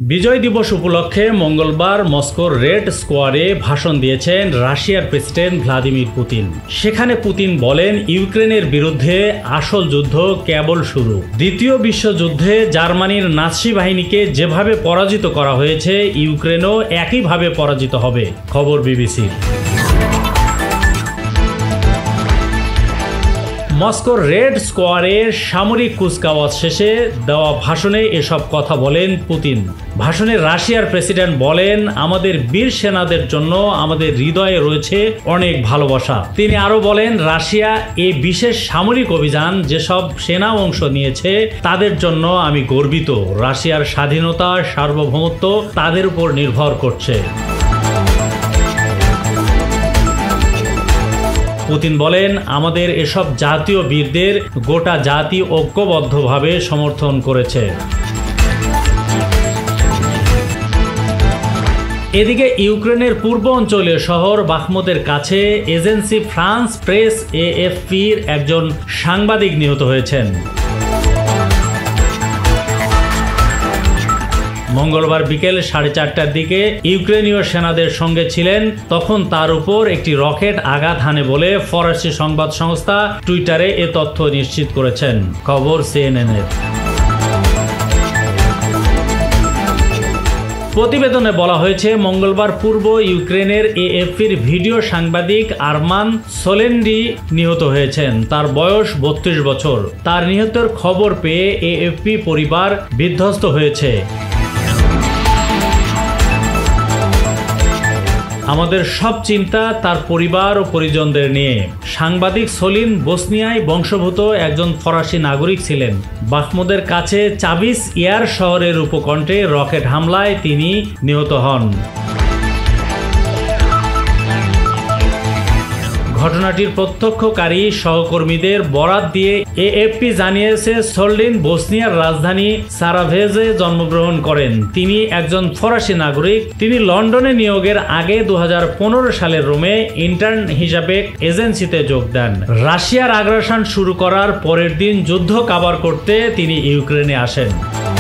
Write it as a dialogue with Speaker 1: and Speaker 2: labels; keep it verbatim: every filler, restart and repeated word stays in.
Speaker 1: বিজয় দিবস উপলক্ষে মঙ্গলবার মস্কোর রেড স্কোয়ারে ভাষণ দিয়েছেন রাশিয়ার প্রেসিডেন্ট ভ্লাদিমির পুতিন। সেখানে পুতিন বলেন, ইউক্রেনের বিরুদ্ধে আসল যুদ্ধ কেবল শুরু। দ্বিতীয় বিশ্বযুদ্ধে জার্মানির নাৎসি বাহিনীকে যেভাবে পরাজিত করা হয়েছে, ইউক্রেনও একইভাবে পরাজিত হবে। খবর বিবিসির। মস্কোর রেড স্কোয়ারে সামরিক কুচকাওয়াজ শেষে দেওয়া ভাষণে এসব কথা বলেন পুতিন। ভাষণে রাশিয়ার প্রেসিডেন্ট বলেন, আমাদের বীর সেনাদের জন্য আমাদের হৃদয়ে রয়েছে অনেক ভালোবাসা। তিনি আরো বলেন, রাশিয়া এই বিশেষ সামরিক অভিযান যেসব সেনা অংশ নিয়েছে তাদের জন্য আমি গর্বিত। রাশিয়ার স্বাধীনতা, সার্বভৌমত্ব তাদের উপর নির্ভর করছে। পুতিন বলেন, আমাদের এসব জাতীয় বীরদের গোটা জাতি ঐক্যবদ্ধভাবে সমর্থন করেছে। এদিকে ইউক্রেনের পূর্ব অঞ্চলীয় শহর বাখমুতের কাছে এজেন্সি ফ্রান্স প্রেস এএফপির একজন সাংবাদিক নিহত হয়েছেন। মঙ্গলবার বিকেল সাড়ে চারটার দিকে ইউক্রেনীয় সেনাদের সঙ্গে ছিলেন, তখন তার উপর একটি রকেট আঘাত হানে বলে ফরাসি সংবাদ সংস্থা টুইটারে এ তথ্য নিশ্চিত করেছেন। খবর সিএনএনের। প্রতিবেদনে বলা হয়েছে, মঙ্গলবার পূর্ব ইউক্রেনের এএফপির ভিডিও সাংবাদিক আরমান সোলেন্ডি নিহত হয়েছেন। তার বয়স বত্রিশ বছর। তার নিহতের খবর পেয়ে এএফপি পরিবার বিধ্বস্ত হয়েছে। আমাদের সব চিন্তা তার পরিবার ও পরিজনদের নিয়ে। সাংবাদিক সোলিন বসনিয়ায় বংশোদ্ভূত একজন ফরাসি নাগরিক ছিলেন। বাখমুদের কাছে চাবিস ইয়ার শহরের উপকণ্ঠে রকেট হামলায় তিনি নিহত হন। ঘটনাটির প্রত্যক্ষকারী সহকর্মীদের বরাত দিয়ে এএফপি জানিয়েছে, সোলিন বসনিয়ার রাজধানী সারাভেজে জন্মগ্রহণ করেন। তিনি একজন ফরাসি নাগরিক। তিনি লন্ডনে নিয়োগের আগে দু হাজার পনেরো সালের রোমে ইন্টার্ন হিসাবে এজেন্সিতে যোগ দেন। রাশিয়ার আগ্রাসন শুরু করার পরের দিন যুদ্ধ কাভার করতে তিনি ইউক্রেনে আসেন।